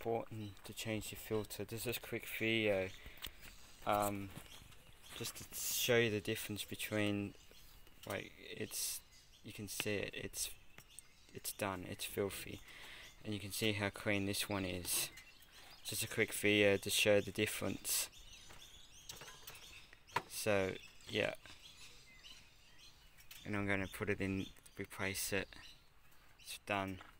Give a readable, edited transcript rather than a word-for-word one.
important to change your filter. This is a quick video just to show you the difference between, like, you can see it, it's done, it's filthy, and you can see how clean this one is. Just a quick video to show the difference. So yeah, and I'm going to put it in, replace it. It's done.